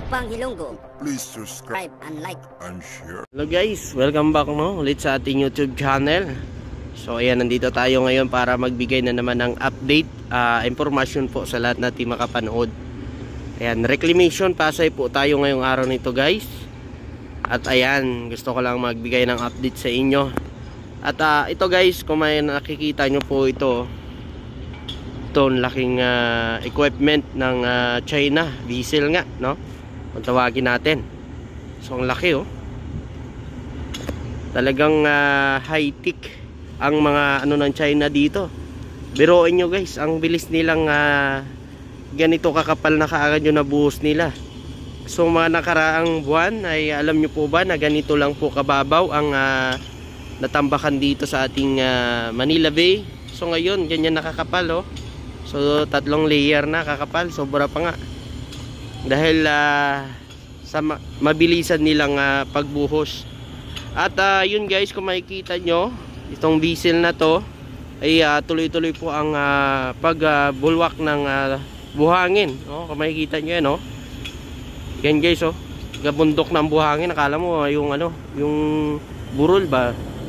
Lupang Hilonggo. Please subscribe And like and share. Hello guys, welcome back ulit sa ating YouTube channel. So ayan, nandito tayo ngayon para magbigay na naman ng update, information po sa lahat natin makapanood. Ayan, reclamation Pasay po tayo ngayong araw nito guys. At ayan, gusto ko lang magbigay ng update sa inyo. At ito guys, kung may nakikita nyo po ito laking equipment ng China, diesel nga, no? Kung tawagin natin. So ang laki oh. Talagang high-tech ang mga ano ng China dito. Biruin nyo guys, ang bilis nilang ganito kakapal na kaagad yung nabuhos nila. So mga nakaraang buwan ay alam nyo po ba na ganito lang po kababaw ang natambakan dito sa ating Manila Bay. So ngayon ganyan nakakapal oh. So 3 layer na kakapal, sobra pa nga. Dahil sa mabilisan nilang pagbuhos. At yun guys, kung makikita nyo, itong diesel na to ay tuloy-tuloy po ang pagbulwak ng buhangin. Kung makikita nyo yan, yan guys, gabundok ng buhangin. Akala mo yung ano, yung burol ba?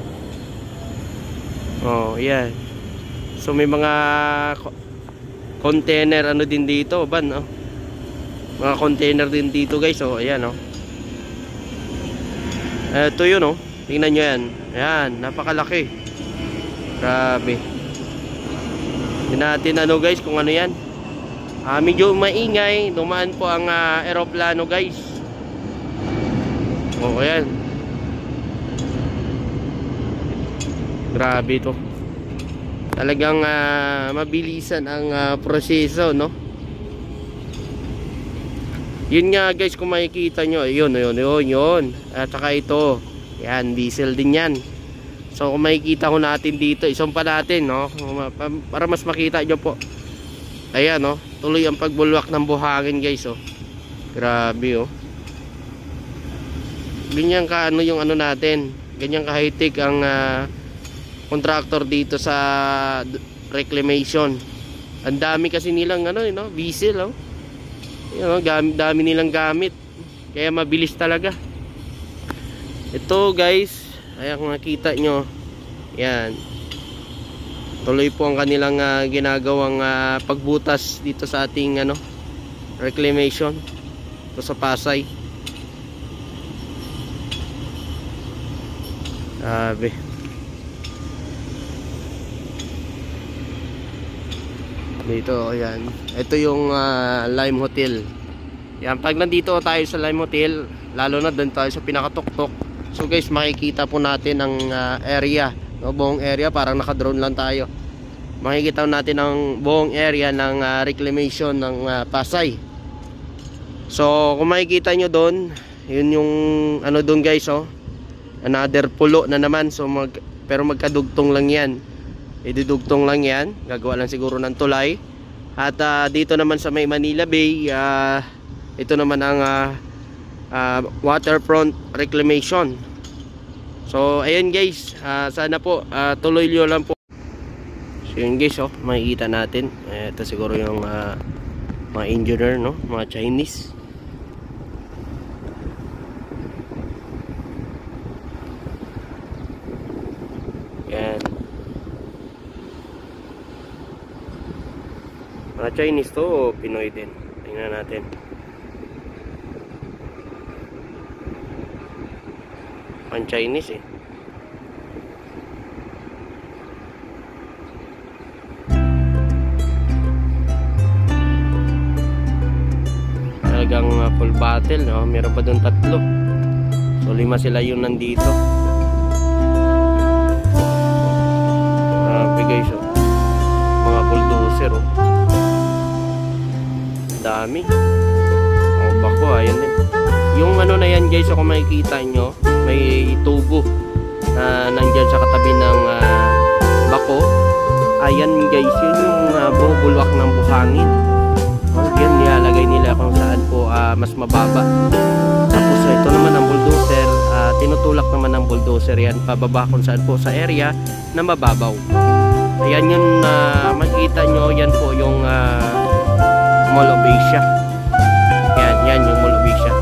Yan. So may mga container ano din dito, ban, mga container din dito guys. Ayan, ito yun, tingnan nyo yan. Ayan, napakalaki. Grabe. Hindi natin ano guys kung ano yan. Medyo maingay. Dumaan po ang aeroplano guys. Ayan. Grabe to. Talagang mabilisan ang proseso, no? Yun nga guys, kung makikita nyo, yun. At saka ito, yan, diesel din yan. So kung makikita ko natin dito, isumpa natin, no? Para mas makita nyo po. Ayan, no? Tuloy ang pagbulwak ng buhangin guys, Grabe, Ganyan ka ano yung ano natin, ganyan ka high-tech ang contractor dito sa reclamation. Ang dami kasi nilang ano, diesel, dami nilang gamit. Kaya mabilis talaga. Ito guys, ayan kung nakita nyo, yan. Tuloy po ang kanilang ginagawang pagbutas dito sa ating reclamation. Ito sa Pasay. Sabi. Dito, ayan. Ito yung Lime Hotel. Yan, pag nandito tayo sa Lime Hotel, lalo na doon tayo sa pinakatuktok. So guys, makikita po natin ang area, buong area, parang naka-drone lang tayo. Makikita natin ang buong area ng reclamation ng Pasay. So kung makikita nyo doon, yun yung ano doon guys, another pulo na naman. So pero magkadugtong lang yan. Idudugtong lang yan, gagawa lang siguro ng tulay. At dito naman sa may Manila Bay, ito naman ang waterfront reclamation. So ayan guys, sana po tuloy nyo lang po. So yun guys, makikita natin, ito siguro yung mga engineer, mga Chinese. Yan, mga Chinese to o Pinoy din? Tingnan natin. Ang Chinese talagang full battle, meron pa doon 3. So 5 sila yung nandito. Guys, mga bulldozer, dami. Bako, ayan din. Yung ano na yan guys, kung makikita nyo, may tubo na nandyan sa katabi ng bako. Ayan guys, yun yung bubulwak ng buhangin. Yan, nilalagay nila kung saan po mas mababa. Tapos ito naman ang bulldozer, tinutulak naman ng bulldozer yan pababa kung saan po sa area na mababaw. Ayan yung makikita nyo, yan po yung Mall of Asia. Yan yung Mall of Asia.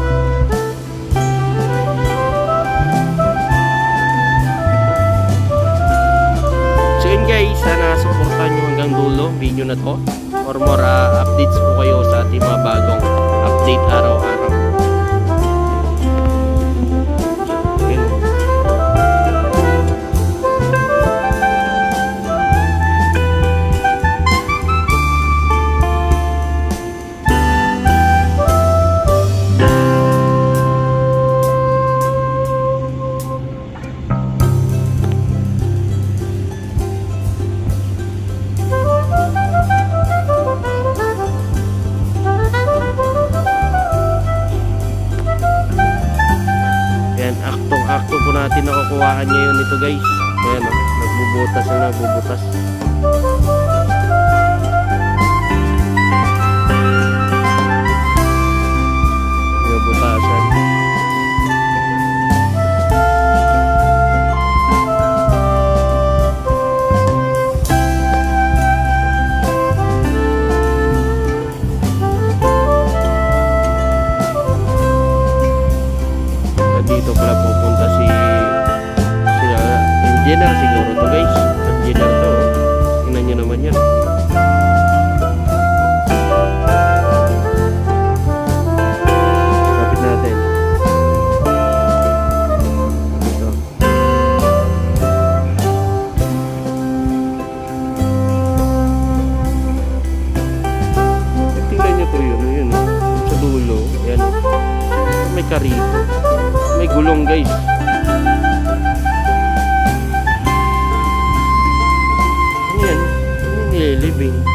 hanggang dulo video na to. For more updates po kayo sa ating mga bagong update araw-araw. Aktong-akto po natin nakukuhaan ngayon ito guys. Ayan o, nagbubutas na nagbubutas. Nagbutasan. Dito pala pupunta sila engineer siguro to guys. Engineer to. Tingnan nyo naman yan. Kapit natin. Dito. Tingnan nyo to yun. Sa dulo. Ayan. May karito. May gulong guys. Ano yan? Ano nililibing?